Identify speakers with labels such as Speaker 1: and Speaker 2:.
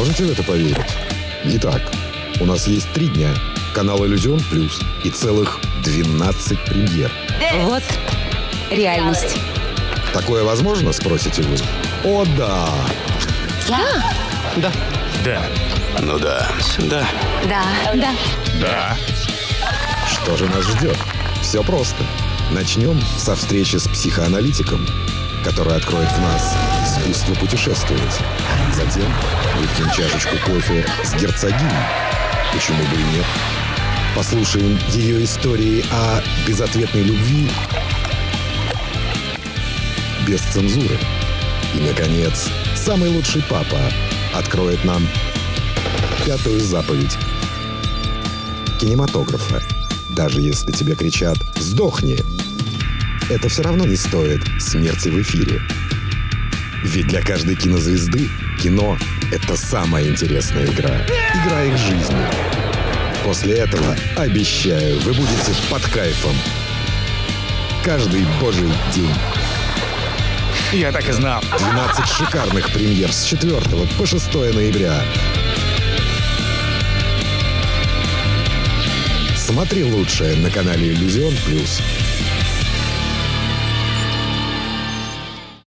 Speaker 1: Можете в это поверить? Итак, у нас есть 3 дня, канал «Иллюзион Плюс» и целых 12 премьер.
Speaker 2: Вот реальность.
Speaker 1: Такое возможно, спросите вы? О, да!
Speaker 3: Да.
Speaker 4: Ну да. Да.
Speaker 2: Да.
Speaker 1: Что же нас ждет? Все просто. Начнем со встречи с психоаналитиком, который откроет в нас искусство путешествовать. Затем выпьем чашечку кофе с герцогиней. Почему бы и нет? Послушаем ее истории о безответной любви без цензуры. И, наконец, самый лучший папа откроет нам 5-ю заповедь кинематографа. Даже если тебе кричат «Сдохни!», это все равно не стоит смерти в эфире. Ведь для каждой кинозвезды кино — это самая интересная игра. Игра их жизни. После этого, обещаю, вы будете под кайфом. Каждый божий день.
Speaker 3: Я так и знал.
Speaker 1: 12 шикарных премьер с 4 по 6 ноября. Смотри лучшее на канале «Иллюзион Плюс».